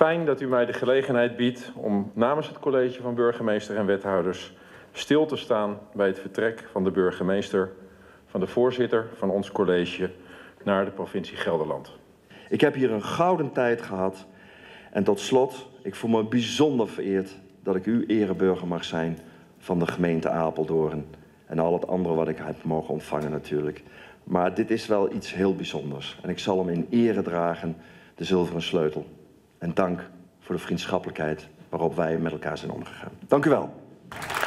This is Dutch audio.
Fijn dat u mij de gelegenheid biedt om namens het college van burgemeester en wethouders stil te staan bij het vertrek van de burgemeester, van de voorzitter van ons college, naar de provincie Gelderland. Ik heb hier een gouden tijd gehad en tot slot, ik voel me bijzonder vereerd dat ik uw ereburger mag zijn van de gemeente Apeldoorn en al het andere wat ik heb mogen ontvangen natuurlijk. Maar dit is wel iets heel bijzonders en ik zal hem in ere dragen, de zilveren sleutel. En dank voor de vriendschappelijkheid waarop wij met elkaar zijn omgegaan. Dank u wel.